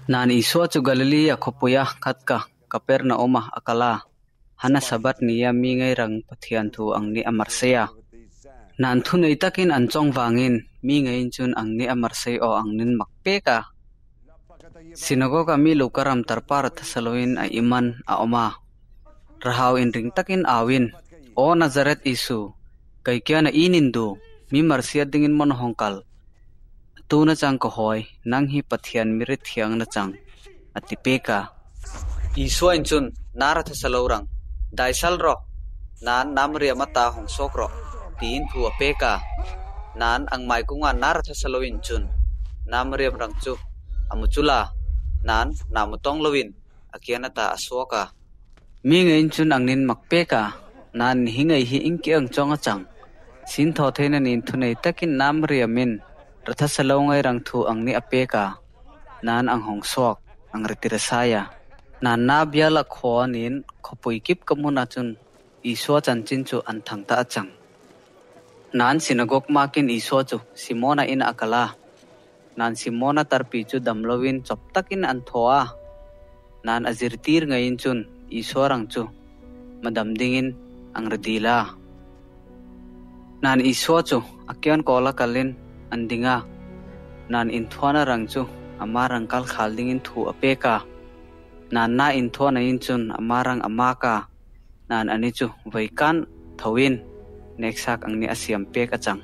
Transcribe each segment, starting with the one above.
Nan Iso chu Galilee akhopuya khatka Kapernauma akala hana sabat niya mingay rang pathian thu ang ni amarseya. Nan thunay takin anchong wangin mingay chun ang ni amarsey o ang nin makpeka. Sinagoga mi lukaram tarpar thasaloin ay iman a oma. Rahaw in ring takin awin o Nazaret Isu kay kya na inindu mi marsiya dingin mon hongkal. Tu na chang kohoy nang hi pathian mirit hiang na chang atipeka. Iso inchun nara thasalorang daisal ro nan namria mata hong sokro tin thu apeka nan ang mai kunga nara thasaloin chun namria rang chu amuchula nan namutong lowin akiana ta aswoka mi ngain chun ang nin makpeka nan hingai hi ingki ang chonga chang sin tho thena nin thunei takin namria min rathasalongai rang thu ang ni apeka nan ang hong sok ang retirasaya nan nabyala khoanin khopuikip kamuna chun Iso chanchin chu an thangta achang nan sinagok makin Iso chu Simona in akala nan Simona tarpi chu damlowin choptakin an thoa nan azirtir ngayin chun Iso rang chu madamdingin ang radila nan Iso chu akyan kola kalin andinga nan inthwana rang chu amarang kal khaldingin thu apeka nan na inthwana inchun amarang amaka nan ani chu vaikan thawin neksak ang ni asiam peka chang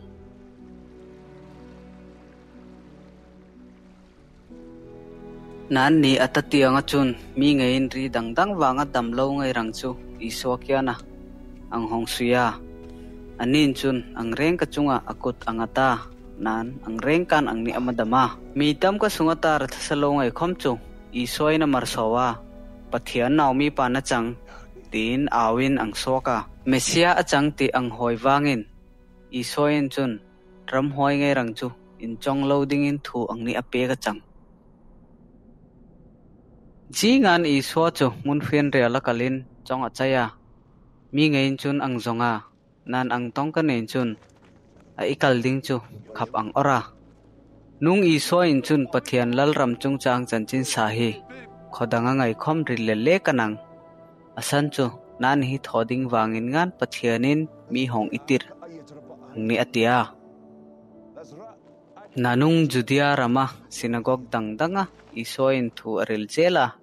nan ni atati anga chun mi ngain ri dangdang wanga damlo ngai rang chu Iso kyana ang hongsuya anin chun ang reng ka chunga akut angata nan ang rengkan ang ni amadama mitam ka sungata rathasalongai khomchu Isoy na marsawa pathian naumi pa na chang tin awin ang soka Mesia achang ti ang hoy wangin Isoyin chun ram hoy ngay rang chu in chong loading in thu ang ni ape ka chang jingan Iso chu mun phian reala kalin chong achaya mi ngain chun ang zonga nan ang tong kanen chun a ikalding chu khap ang ora nung Iso in chun pathian lal ram chung chang chanchin sahi khodanga ngai khom rilele kanang asan chu nan hi thoding wangin ngan pathianin mi hong itir ni atia nanung Judea rama sinagog dangdanga Iso in thu aril chela